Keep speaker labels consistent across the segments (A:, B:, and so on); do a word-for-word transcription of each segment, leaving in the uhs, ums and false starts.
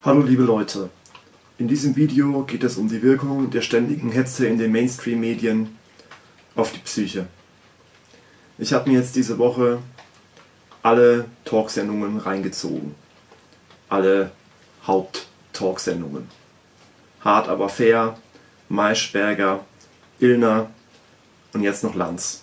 A: Hallo liebe Leute, in diesem Video geht es um die Wirkung der ständigen Hetze in den Mainstream-Medien auf die Psyche. Ich habe mir jetzt diese Woche alle Talksendungen reingezogen, alle Haupt-Talksendungen. Hart aber fair, Maischberger, Illner und jetzt noch Lanz.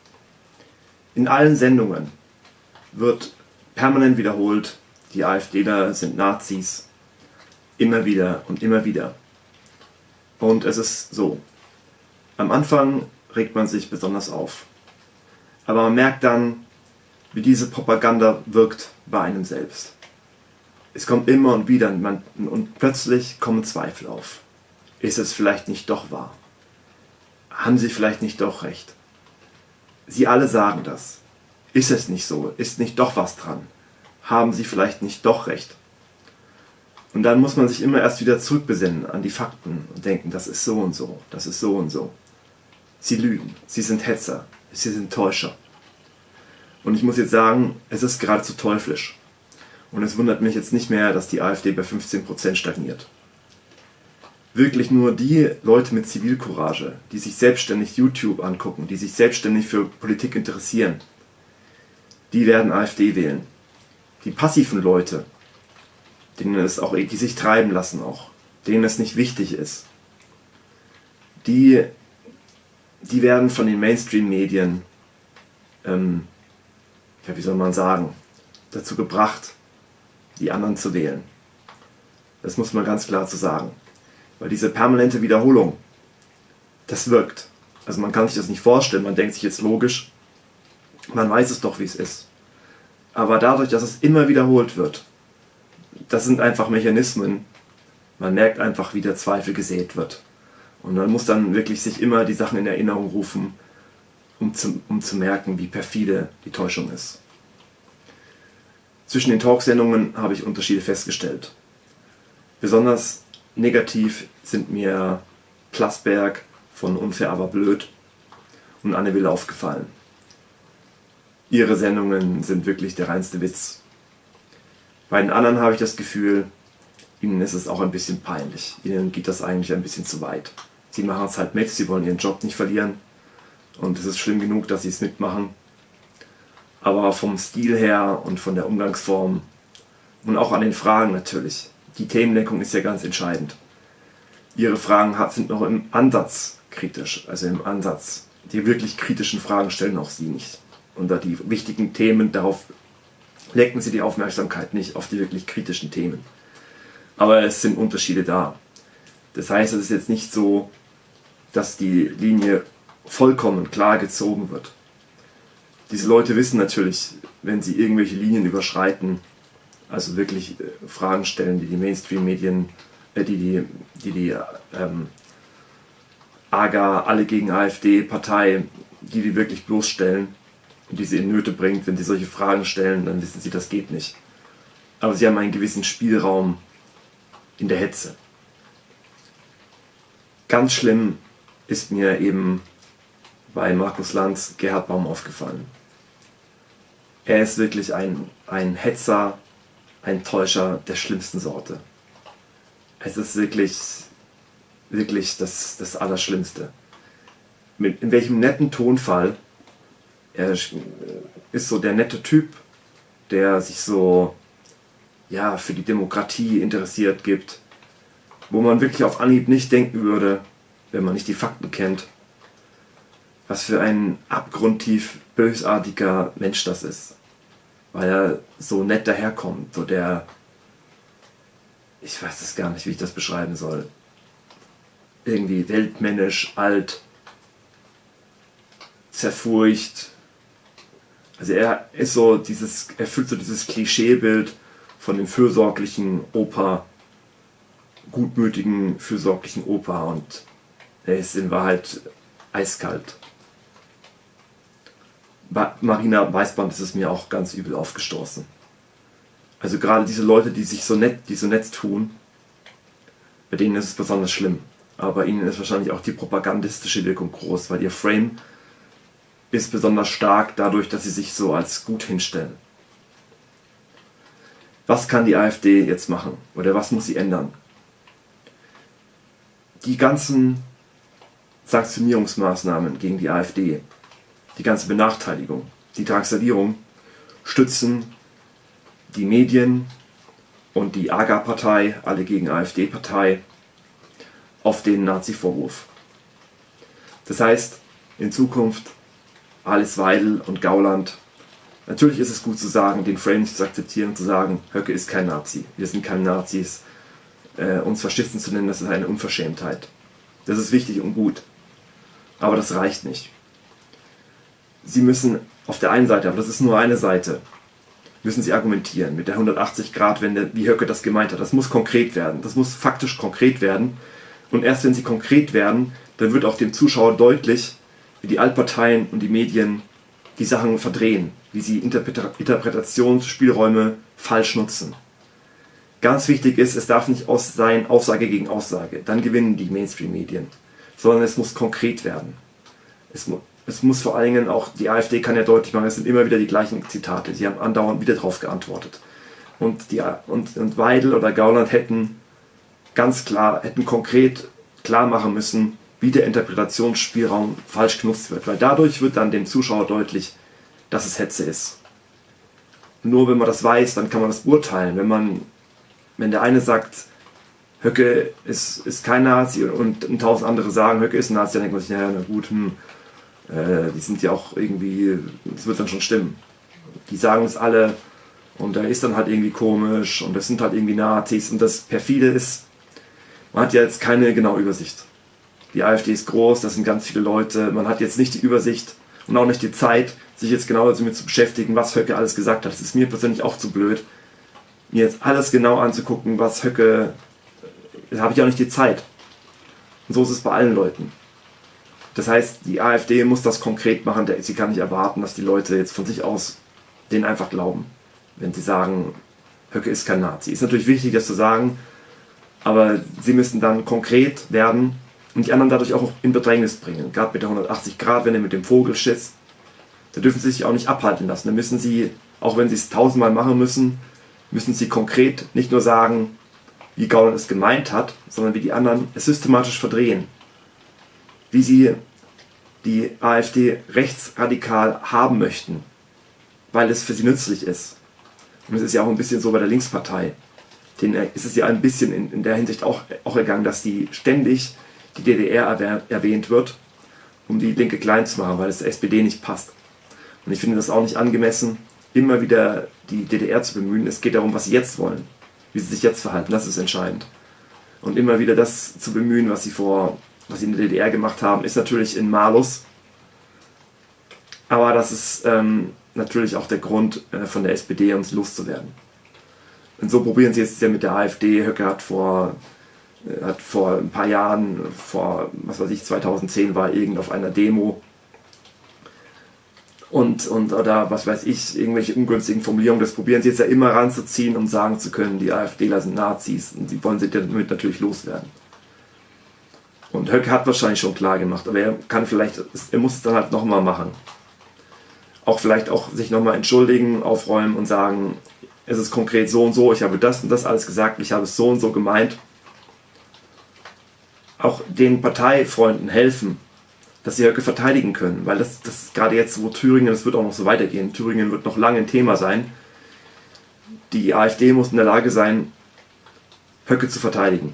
A: In allen Sendungen wird permanent wiederholt, die AfDler sind Nazis. Immer wieder und immer wieder. Und es ist so, am Anfang regt man sich besonders auf. Aber man merkt dann, wie diese Propaganda wirkt bei einem selbst. Es kommt immer und wieder und, man, und plötzlich kommen Zweifel auf. Ist es vielleicht nicht doch wahr? Haben sie vielleicht nicht doch recht? Sie alle sagen das. Ist es nicht so? Ist nicht doch was dran? Haben sie vielleicht nicht doch recht? Und dann muss man sich immer erst wieder zurückbesinnen an die Fakten und denken, das ist so und so, das ist so und so. Sie lügen, sie sind Hetzer, sie sind Täuscher. Und ich muss jetzt sagen, es ist geradezu teuflisch. Und es wundert mich jetzt nicht mehr, dass die AfD bei fünfzehn Prozent stagniert. Wirklich nur die Leute mit Zivilcourage, die sich selbstständig YouTube angucken, die sich selbstständig für Politik interessieren, die werden AfD wählen. Die passiven Leute, denen es auch, die sich treiben lassen auch, denen es nicht wichtig ist, die, die werden von den Mainstream-Medien, ähm, ja, wie soll man sagen, dazu gebracht, die anderen zu wählen. Das muss man ganz klar zu sagen. Weil diese permanente Wiederholung, das wirkt. Also man kann sich das nicht vorstellen, man denkt sich jetzt logisch, man weiß es doch, wie es ist. Aber dadurch, dass es immer wiederholt wird, das sind einfach Mechanismen. Man merkt einfach, wie der Zweifel gesät wird. Und man muss dann wirklich sich immer die Sachen in Erinnerung rufen, um zu, um zu merken, wie perfide die Täuschung ist. Zwischen den Talksendungen habe ich Unterschiede festgestellt. Besonders negativ sind mir Plasberg von Unfair aber blöd und Anne Will aufgefallen. Ihre Sendungen sind wirklich der reinste Witz. Bei den anderen habe ich das Gefühl, ihnen ist es auch ein bisschen peinlich. Ihnen geht das eigentlich ein bisschen zu weit. Sie machen es halt mit, sie wollen ihren Job nicht verlieren. Und es ist schlimm genug, dass sie es mitmachen. Aber vom Stil her und von der Umgangsform und auch an den Fragen natürlich. Die Themenlenkung ist ja ganz entscheidend. Ihre Fragen sind noch im Ansatz kritisch. Also im Ansatz. Die wirklich kritischen Fragen stellen auch sie nicht. Und da die wichtigen Themen, darauf lenken sie die Aufmerksamkeit nicht auf die wirklich kritischen Themen. Aber es sind Unterschiede da. Das heißt, es ist jetzt nicht so, dass die Linie vollkommen klar gezogen wird. Diese Leute wissen natürlich, wenn sie irgendwelche Linien überschreiten, also wirklich äh, Fragen stellen, die die Mainstream-Medien, äh, die die, die, die ähm, AGA, alle gegen AfD-Partei, die die wirklich bloßstellen, und die sie in Nöte bringt, wenn sie solche Fragen stellen, dann wissen sie, das geht nicht. Aber sie haben einen gewissen Spielraum in der Hetze. Ganz schlimm ist mir eben bei Markus Lanz Gerhard Baum aufgefallen. Er ist wirklich ein, ein Hetzer, ein Täuscher der schlimmsten Sorte. Es ist wirklich, wirklich das, das Allerschlimmste. Mit, in welchem netten Tonfall. Er ist so der nette Typ, der sich so ja, für die Demokratie interessiert gibt, wo man wirklich auf Anhieb nicht denken würde, wenn man nicht die Fakten kennt, was für ein abgrundtief bösartiger Mensch das ist. Weil er so nett daherkommt, so der, ich weiß es gar nicht, wie ich das beschreiben soll, irgendwie weltmännisch, alt, zerfurcht. Also er ist so dieses, erfüllt so dieses Klischeebild von dem fürsorglichen Opa, gutmütigen, fürsorglichen Opa, und er ist in Wahrheit eiskalt. Bei Marina Weißband ist es mir auch ganz übel aufgestoßen. Also gerade diese Leute, die sich so nett, die so nett tun, bei denen ist es besonders schlimm. Aber bei ihnen ist wahrscheinlich auch die propagandistische Wirkung groß, weil ihr Frame ist besonders stark dadurch, dass sie sich so als gut hinstellen. Was kann die AfD jetzt machen oder was muss sie ändern? Die ganzen Sanktionierungsmaßnahmen gegen die AfD, die ganze Benachteiligung, die Drangsalierung stützen die Medien und die A G A-Partei, alle gegen AfD-Partei, auf den Nazi-Vorwurf. Das heißt, in Zukunft Alice Weidel und Gauland, natürlich ist es gut zu sagen, den Frame nicht zu akzeptieren und zu sagen, Höcke ist kein Nazi, wir sind keine Nazis, äh, uns Faschisten zu nennen, das ist eine Unverschämtheit. Das ist wichtig und gut, aber das reicht nicht. Sie müssen auf der einen Seite, aber das ist nur eine Seite, müssen sie argumentieren mit der hundertachtzig-Grad-Wende, wie Höcke das gemeint hat. Das muss konkret werden, das muss faktisch konkret werden. Und erst wenn sie konkret werden, dann wird auch dem Zuschauer deutlich, wie die Altparteien und die Medien die Sachen verdrehen, wie sie Interpretationsspielräume falsch nutzen. Ganz wichtig ist, es darf nicht aus sein Aussage gegen Aussage, dann gewinnen die Mainstream-Medien, sondern es muss konkret werden. Es, mu es muss vor allen Dingen auch, die AfD kann ja deutlich machen, es sind immer wieder die gleichen Zitate, sie haben andauernd wieder darauf geantwortet. Und, die, und, und Weidel oder Gauland hätten ganz klar, hätten konkret klar machen müssen, wie der Interpretationsspielraum falsch genutzt wird, weil dadurch wird dann dem Zuschauer deutlich, dass es Hetze ist. Nur wenn man das weiß, dann kann man das urteilen. Wenn man, wenn der eine sagt, Höcke ist, ist kein Nazi und, und tausend andere sagen, Höcke ist ein Nazi, dann denkt man sich, naja, na gut, hm, äh, die sind ja auch irgendwie, das wird dann schon stimmen. Die sagen es alle und der ist dann halt irgendwie komisch und das sind halt irgendwie Nazis und das perfide ist, man hat ja jetzt keine genaue Übersicht. Die AfD ist groß, das sind ganz viele Leute, man hat jetzt nicht die Übersicht und auch nicht die Zeit, sich jetzt genau damit zu beschäftigen, was Höcke alles gesagt hat. Das ist mir persönlich auch zu blöd, mir jetzt alles genau anzugucken, was Höcke, da habe ich auch nicht die Zeit. Und so ist es bei allen Leuten. Das heißt, die AfD muss das konkret machen, sie kann nicht erwarten, dass die Leute jetzt von sich aus denen einfach glauben, wenn sie sagen, Höcke ist kein Nazi. Ist natürlich wichtig, das zu sagen, aber sie müssen dann konkret werden und die anderen dadurch auch in Bedrängnis bringen. Gerade mit der hundertachtzig-Grad-Wende, mit dem Vogelschiss, da dürfen sie sich auch nicht abhalten lassen. Da müssen sie, auch wenn sie es tausendmal machen müssen, müssen sie konkret nicht nur sagen, wie Gauland es gemeint hat, sondern wie die anderen es systematisch verdrehen. Wie sie die AfD rechtsradikal haben möchten, weil es für sie nützlich ist. Und es ist ja auch ein bisschen so bei der Linkspartei. Denen ist es ja ein bisschen in, in der Hinsicht auch, auch ergangen, dass die ständig die D D R erwähnt wird, um die Linke klein zu machen, weil es der S P D nicht passt. Und ich finde das auch nicht angemessen, immer wieder die D D R zu bemühen. Es geht darum, was sie jetzt wollen, wie sie sich jetzt verhalten, das ist entscheidend. Und immer wieder das zu bemühen, was sie vor, was sie in der D D R gemacht haben, ist natürlich in Malus. Aber das ist ähm, natürlich auch der Grund äh, von der S P D, um es loszuwerden. Und so probieren sie jetzt ja mit der AfD. Höcke hat vor, äh, hat vor ein paar Jahren, vor, was weiß ich, zweitausendzehn war irgend auf einer Demo und, und oder was weiß ich, irgendwelche ungünstigen Formulierungen, das probieren sie jetzt ja immer ranzuziehen, um sagen zu können, die AfDler sind Nazis und sie wollen sie damit natürlich loswerden. Und Höcke hat wahrscheinlich schon klar gemacht, aber er kann vielleicht, er muss es dann halt nochmal machen. Auch vielleicht auch sich nochmal entschuldigen, aufräumen und sagen, es ist konkret so und so, ich habe das und das alles gesagt, ich habe es so und so gemeint. Auch den Parteifreunden helfen, dass sie Höcke verteidigen können, weil das, das gerade jetzt, wo Thüringen, das wird auch noch so weitergehen, Thüringen wird noch lange ein Thema sein, die AfD muss in der Lage sein, Höcke zu verteidigen.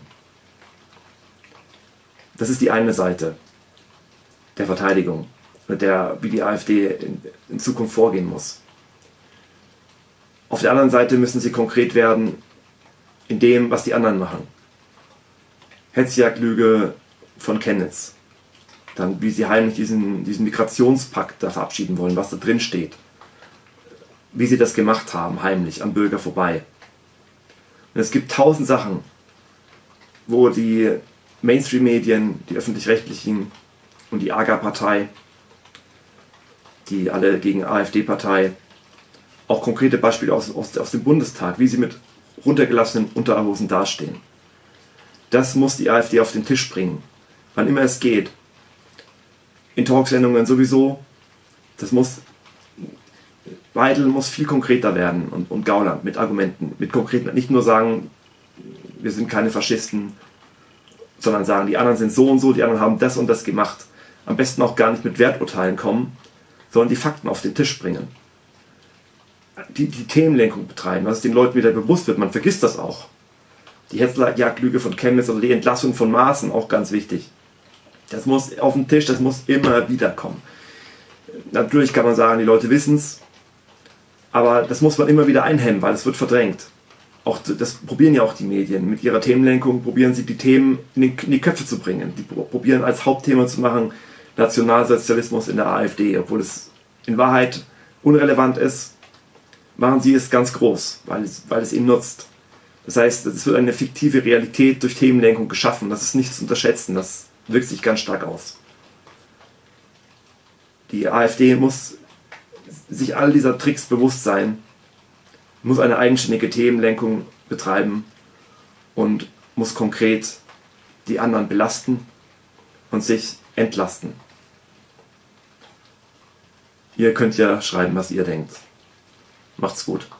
A: Das ist die eine Seite der Verteidigung, mit der, wie die AfD in, in Zukunft vorgehen muss. Auf der anderen Seite müssen sie konkret werden in dem, was die anderen machen. Hetzjagdlüge von Chemnitz. Dann, wie sie heimlich diesen, diesen Migrationspakt da verabschieden wollen, was da drin steht. Wie sie das gemacht haben, heimlich, am Bürger vorbei. Und es gibt tausend Sachen, wo die Mainstream-Medien, die öffentlich-rechtlichen und die A G A-Partei, die alle gegen AfD-Partei, auch konkrete Beispiele aus, aus, aus dem Bundestag, wie sie mit runtergelassenen Unterhosen dastehen. Das muss die AfD auf den Tisch bringen, wann immer es geht. In Talksendungen sowieso, das muss, Weidel muss viel konkreter werden und, und Gauland mit Argumenten, mit konkreten, nicht nur sagen, wir sind keine Faschisten, sondern sagen, die anderen sind so und so, die anderen haben das und das gemacht. Am besten auch gar nicht mit Werturteilen kommen, sondern die Fakten auf den Tisch bringen. Die, die Themenlenkung betreiben, dass es den Leuten wieder bewusst wird, man vergisst das auch. Die Hetzjagdlüge von Chemnitz oder die Entlassung von Maaßen, auch ganz wichtig. Das muss auf den Tisch, das muss immer wieder kommen. Natürlich kann man sagen, die Leute wissen es, aber das muss man immer wieder einhemmen, weil es wird verdrängt. Auch das probieren ja auch die Medien. Mit ihrer Themenlenkung probieren sie die Themen in die, in die Köpfe zu bringen. Die probieren als Hauptthema zu machen, Nationalsozialismus in der AfD, obwohl es in Wahrheit unrelevant ist, machen sie es ganz groß, weil es, weil es ihnen nutzt. Das heißt, es wird eine fiktive Realität durch Themenlenkung geschaffen. Das ist nicht zu unterschätzen, das wirkt sich ganz stark aus. Die AfD muss sich all dieser Tricks bewusst sein, muss eine eigenständige Themenlenkung betreiben und muss konkret die anderen belasten und sich entlasten. Ihr könnt ja schreiben, was ihr denkt. Macht's gut.